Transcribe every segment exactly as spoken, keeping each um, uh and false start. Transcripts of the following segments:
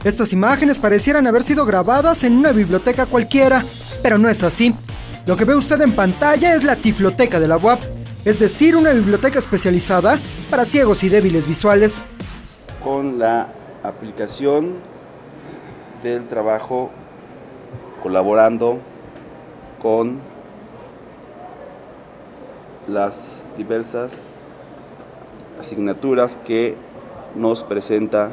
Estas imágenes parecieran haber sido grabadas en una biblioteca cualquiera, pero no es así. Lo que ve usted en pantalla es la Tifloteca de la U A P, es decir, una biblioteca especializada para ciegos y débiles visuales. Con la aplicación del trabajo, colaborando con las diversas asignaturas que nos presenta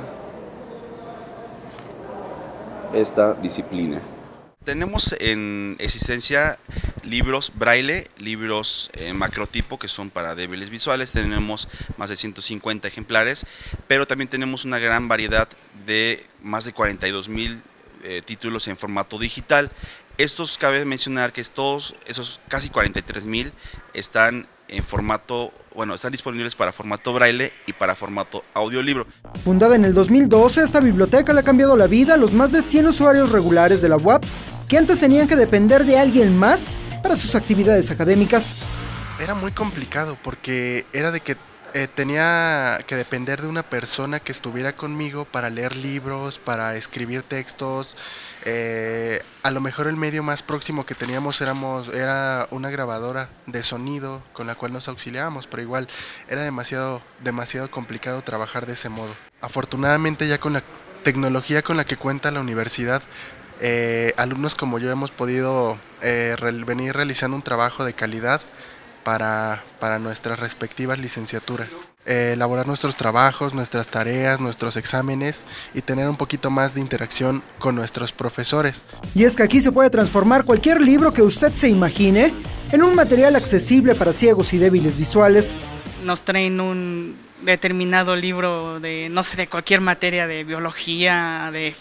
esta disciplina. Tenemos en existencia libros braille, libros en macrotipo que son para débiles visuales, tenemos más de ciento cincuenta ejemplares, pero también tenemos una gran variedad de más de cuarenta y dos mil eh, títulos en formato digital. Estos cabe mencionar que todos esos casi cuarenta y tres mil están en formato, bueno, están disponibles para formato braille y para formato audiolibro. Fundada en el dos mil doce, esta biblioteca le ha cambiado la vida a los más de cien usuarios regulares de la U A P que antes tenían que depender de alguien más para sus actividades académicas. Era muy complicado porque era de que eh, tenía que depender de una persona que estuviera conmigo para leer libros, para escribir textos. Eh, a lo mejor el medio más próximo que teníamos éramos, era una grabadora de sonido con la cual nos auxiliábamos, pero igual era demasiado, demasiado complicado trabajar de ese modo. Afortunadamente ya con la tecnología con la que cuenta la universidad, eh, alumnos como yo hemos podido eh, re venir realizando un trabajo de calidad para, para nuestras respectivas licenciaturas. Eh, elaborar nuestros trabajos, nuestras tareas, nuestros exámenes y tener un poquito más de interacción con nuestros profesores. Y es que aquí se puede transformar cualquier libro que usted se imagine en un material accesible para ciegos y débiles visuales. Nos traen un determinado libro de, no sé, de cualquier materia, de biología, de,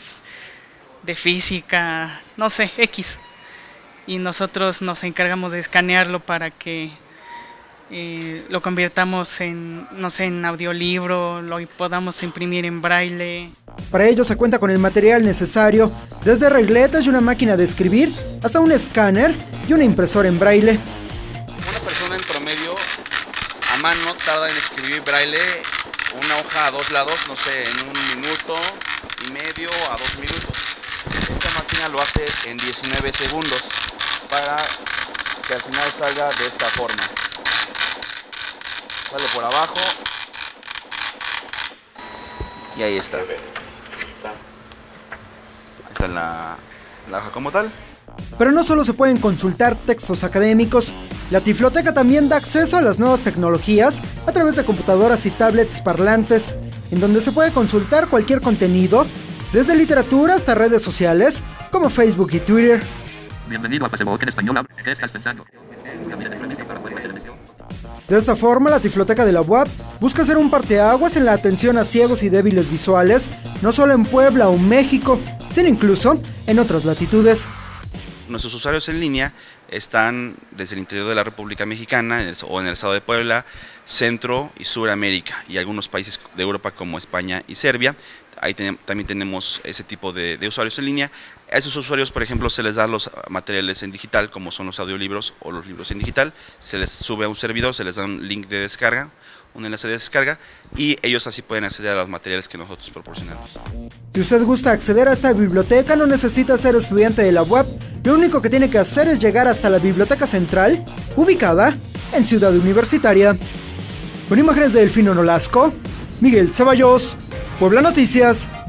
de física, no sé, X. Y nosotros nos encargamos de escanearlo para que Eh, lo convirtamos en, no sé, en audiolibro, lo podamos imprimir en braille. Para ello se cuenta con el material necesario, desde regletas y una máquina de escribir, hasta un escáner y una impresora en braille. Una persona en promedio a mano tarda en escribir braille una hoja a dos lados, no sé, en un minuto y medio a dos minutos. Esta máquina lo hace en diecinueve segundos para que al final salga de esta forma. Sale por abajo y ahí está. Ahí está la, la hoja como tal. Pero no solo se pueden consultar textos académicos, la Tifloteca también da acceso a las nuevas tecnologías a través de computadoras y tablets parlantes, en donde se puede consultar cualquier contenido, desde literatura hasta redes sociales, como Facebook y Twitter. Bienvenido a Facebook en español. ¿Qué estás pensando? De esta forma, la Tifloteca de la U A P busca ser un parteaguas en la atención a ciegos y débiles visuales, no solo en Puebla o México, sino incluso en otras latitudes. Nuestros usuarios en línea están desde el interior de la República Mexicana en el, o en el estado de Puebla, Centro y Suramérica y algunos países de Europa como España y Serbia. Ahí ten, también tenemos ese tipo de, de usuarios en línea. A esos usuarios, por ejemplo, se les da los materiales en digital, como son los audiolibros o los libros en digital, se les sube a un servidor, se les da un link de descarga, un enlace de descarga, y ellos así pueden acceder a los materiales que nosotros proporcionamos. Si usted gusta acceder a esta biblioteca, no necesita ser estudiante de la U A P, lo único que tiene que hacer es llegar hasta la Biblioteca Central, ubicada en Ciudad Universitaria. Con imágenes de Delfino Nolasco, Miguel Ceballos, Puebla Noticias.